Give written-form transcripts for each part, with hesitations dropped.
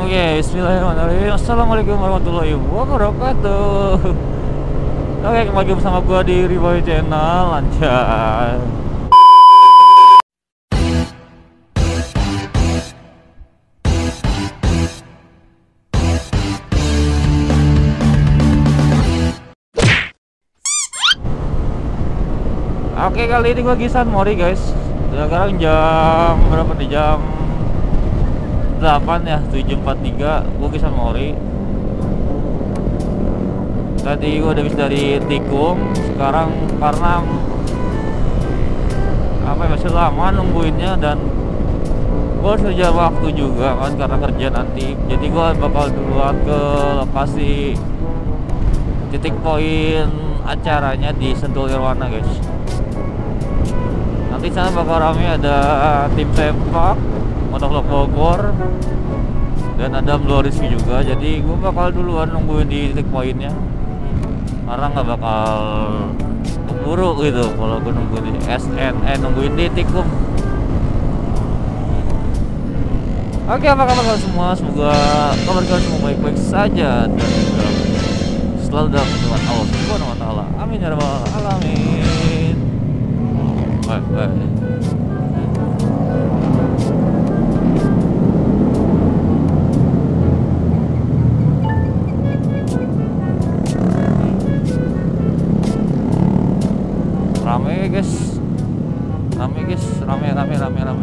Oke, bismillahirrahmanirrahim. Assalamualaikum warahmatullahi wabarakatuh. Oke, kembali lagi bersama gua di Riboy Channel. Lancar. Oke, kali ini gua Gisan Mori, guys. Sekarang jam berapa nih? Jam 8 ya, 7.43. Gua Gisan Mori. Tadi gua udah habis dari tikung. Sekarang karena masih lama nungguinnya dan gua harus kerja waktu juga kan karena kerja nanti. Jadi gua bakal duluan ke lokasi titik poin acaranya di Sentul Nirwana, guys. Nanti sana bakal rame, ada tim sepak Motovlog Bogor dan ada Mlo Rizky juga. Jadi gue bakal duluan nungguin di titik poinnya karena nggak bakal keburu gitu kalau gue nungguin di nungguin di tikum. Oke, apa kabar kalian semua? Semoga kabar kalian semua baik-baik saja dan selalu dalam lindungan Allah Subhanahu wa taala. Amin ya rabbal alamin. Baik. Rame guys, rame.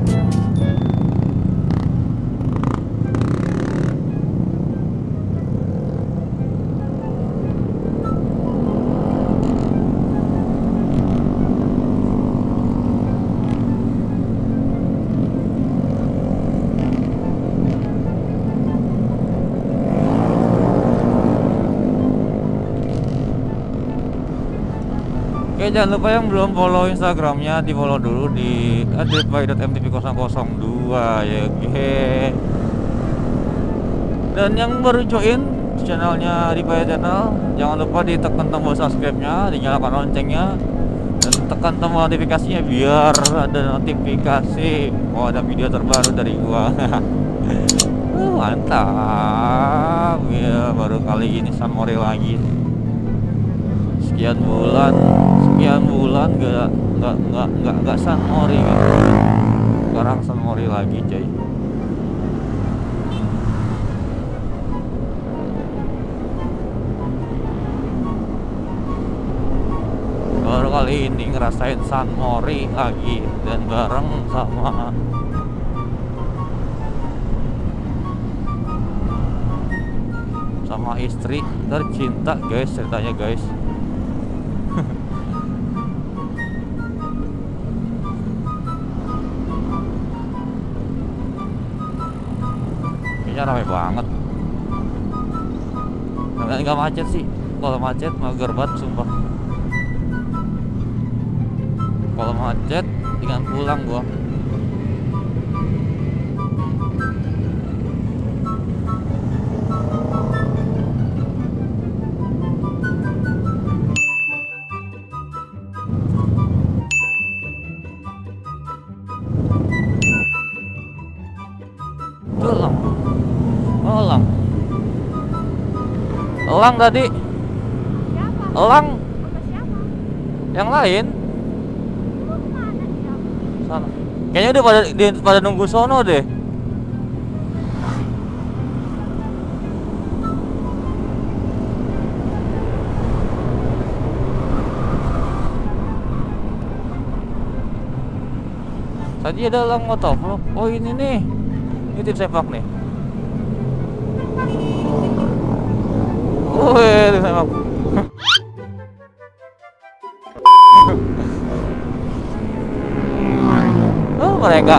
Oke, jangan lupa yang belum follow Instagramnya di follow dulu di @ritby.mtv002 ya. Oke. Dan yang baru join channelnya Ritby Channel, jangan lupa ditekan tombol subscribe-nya, dinyalakan loncengnya, dan tekan tombol notifikasinya biar ada notifikasi ada video terbaru dari gua. Mantap ya, baru kali ini San Mori lagi. Sekian bulan gak San Mori gitu. Sekarang San Mori lagi, coy. Baru kali ini ngerasain San Mori lagi dan bareng sama istri tercinta, guys, ceritanya, guys. Kayaknya ramai banget. Nggak macet sih. Kalau macet mager banget, sumpah. Kalau macet tinggal pulang gua. Elang tadi. Siapa? Elang Siapa? yang lain sana. Kayaknya udah pada nunggu sono deh. Tadi ada elang motovlog. Oh, ini nih. Ini tim sepak nih. Wih, tim sepak. Oh, mereka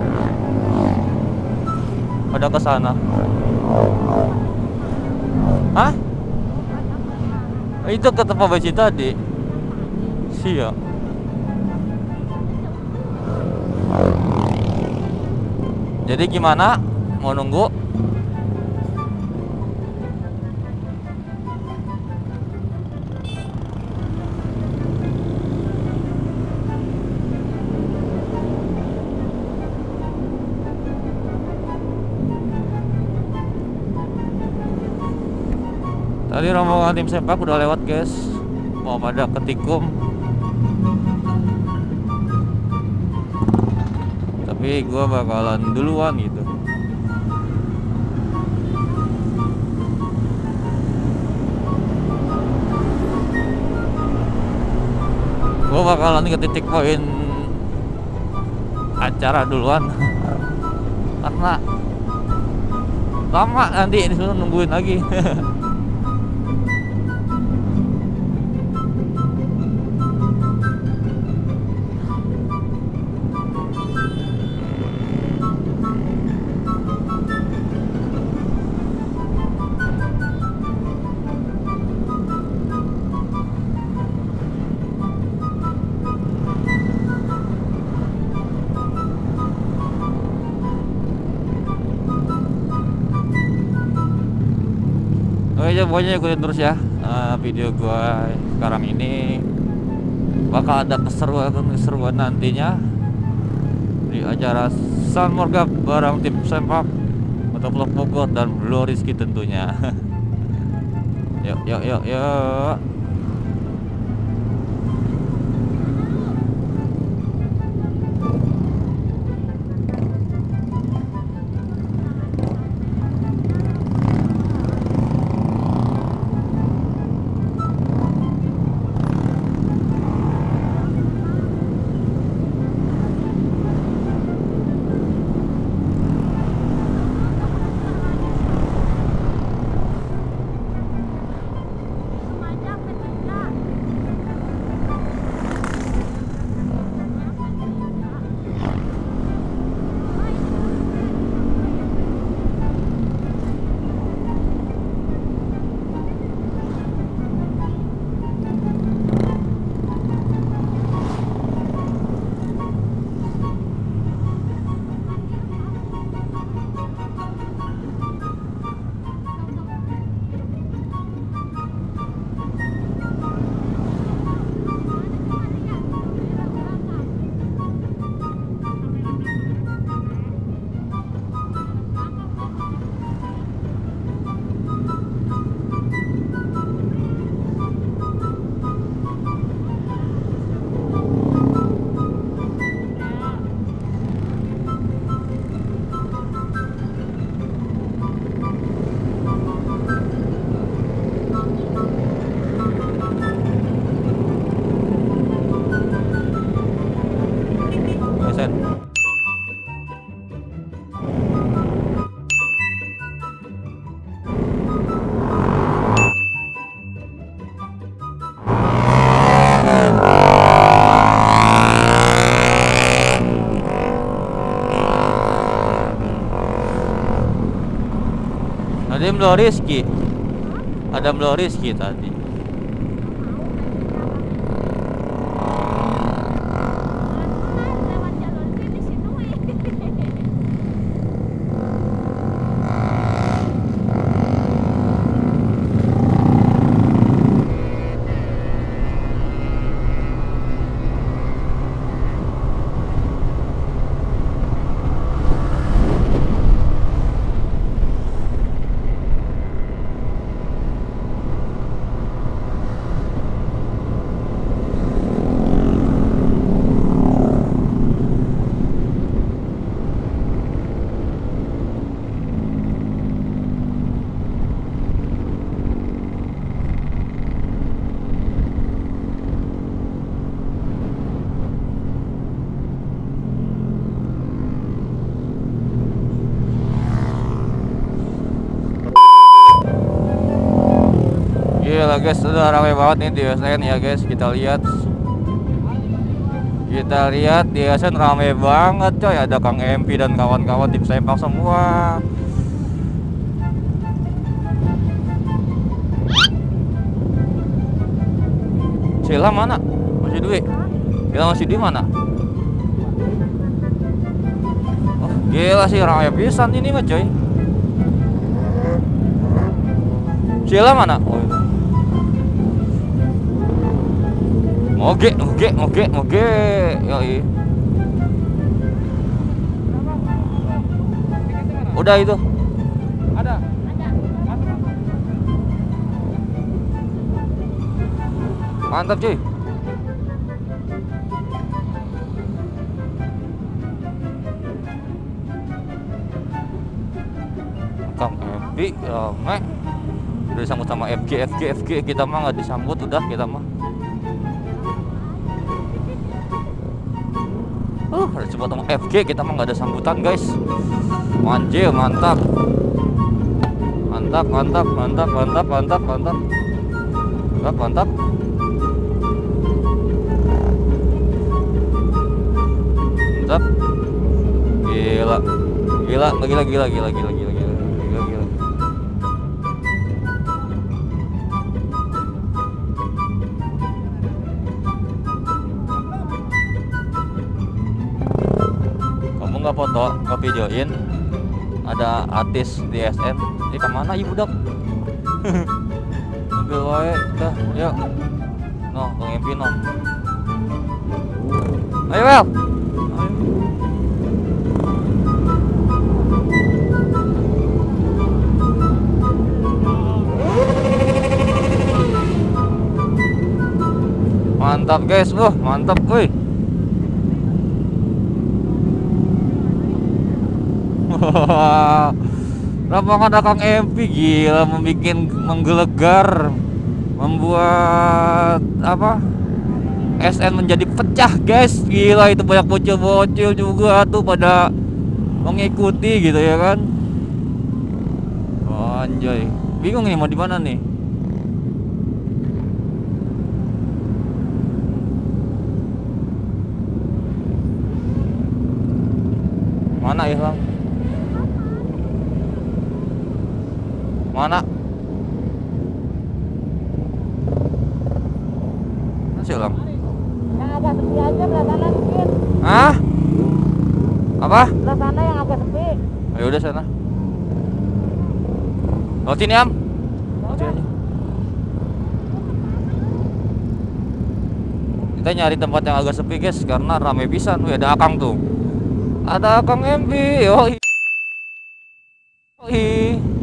pada ke sana. Hah? Itu ke tempat besi tadi. Siap. Jadi gimana? Mau nunggu? Tadi rombongan tim sepak udah lewat guys, mau pada ke Tikum. Tapi gue bakalan duluan gitu. Gue bakalan ke titik poin acara duluan karena lama nanti disuruh nungguin lagi. Oke, pokoknya ikutin terus ya video gua sekarang ini. Bakal ada keseruan nantinya di acara San Morgap bareng tim sepak Motovlog Bogor dan Blue Rizky tentunya. Yuk yuk yuk yuk. Ada Blue Rizky. Ada Blue Rizky tadi. Lewat jalur sini situ. Gila guys, udah ramai banget nih di SN ya guys. Kita lihat di SN ramai banget coy. Ada Kang MP dan kawan-kawan tim sepak semua. Sila mana? Masih Dwi? Sila masih di mana? Oh, gila sih ramai pisan ini mah coy. Sila mana? Oh, itu. Oke. Yoi. Udah itu. Ada. Mantap cuy. Kang Epi rame. Udah disambut sama FG. Kita mah nggak disambut, udah kita mah. Ada disebut sama FG, kita mah nggak ada sambutan guys. Manjil, mantap. Mantap. Gila. Kamu nggak foto, nggak videoin? Ada artis di SN. Ini kemana ibu dok? Ambil wae, dah, yuk. No, Bang Empi no. Ayo Wel. Mantap guys, mantap, woi. Lapangan Kang Empi gila, menggelegar, membuat apa? SN menjadi pecah guys, gila itu banyak bocil-bocil juga tuh pada mengikuti gitu ya kan. Oh, anjay, bingung nih mau di mana nih. Mana Ilham? Mana? Masih Ilham? Yang agak sepi aja belah sana mungkin. Hah? Apa? Belah sana yang agak sepi. Ayo udah sana. Lewat sini Am. Lewat sini aja. Kita nyari tempat yang agak sepi guys, karena rame pisan. Wih, ada Akang tuh. Ada Kang Empi. Yoi.